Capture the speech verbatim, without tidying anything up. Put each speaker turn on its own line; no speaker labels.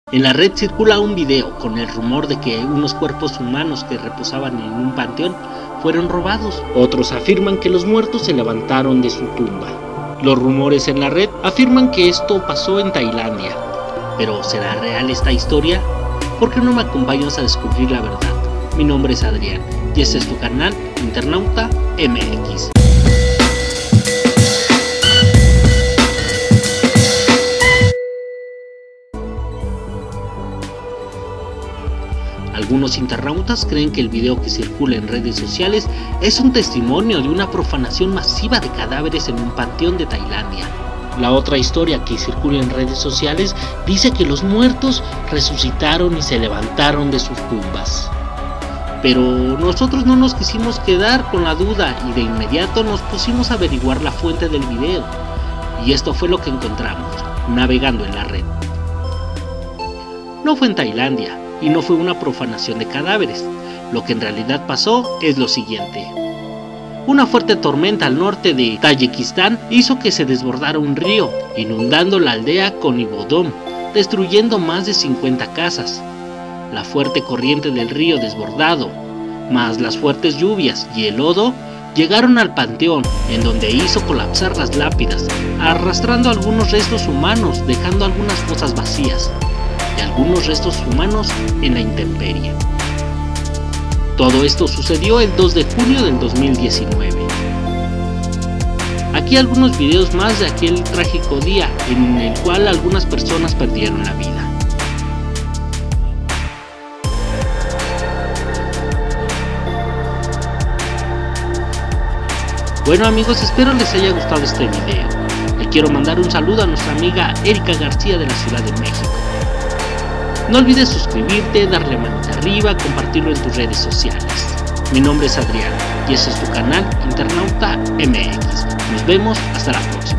En la red circula un video con el rumor de que unos cuerpos humanos que reposaban en un panteón fueron robados. Otros afirman que los muertos se levantaron de su tumba. Los rumores en la red afirman que esto pasó en Tailandia. ¿Pero será real esta historia? ¿Por qué no me acompañas a descubrir la verdad? Mi nombre es Adrián y este es tu canal Internauta M X. Algunos internautas creen que el video que circula en redes sociales es un testimonio de una profanación masiva de cadáveres en un panteón de Tailandia. La otra historia que circula en redes sociales dice que los muertos resucitaron y se levantaron de sus tumbas. Pero nosotros no nos quisimos quedar con la duda y de inmediato nos pusimos a averiguar la fuente del video. Y esto fue lo que encontramos, navegando en la red. No fue en Tailandia. Y no fue una profanación de cadáveres. Lo que en realidad pasó es lo siguiente. Una fuerte tormenta al norte de Tayikistán hizo que se desbordara un río, inundando la aldea Konibodom, destruyendo más de cincuenta casas. La fuerte corriente del río desbordado, más las fuertes lluvias y el lodo, llegaron al panteón, en donde hizo colapsar las lápidas, arrastrando algunos restos humanos, dejando algunas fosas vacías y algunos restos humanos en la intemperie. Todo esto sucedió el dos de junio del dos mil diecinueve. Aquí algunos videos más de aquel trágico día en el cual algunas personas perdieron la vida. Bueno amigos, espero les haya gustado este video. Le quiero mandar un saludo a nuestra amiga Erika García de la Ciudad de México. No olvides suscribirte, darle manita arriba, compartirlo en tus redes sociales. Mi nombre es Adrián y este es tu canal Internauta M X. Nos vemos hasta la próxima.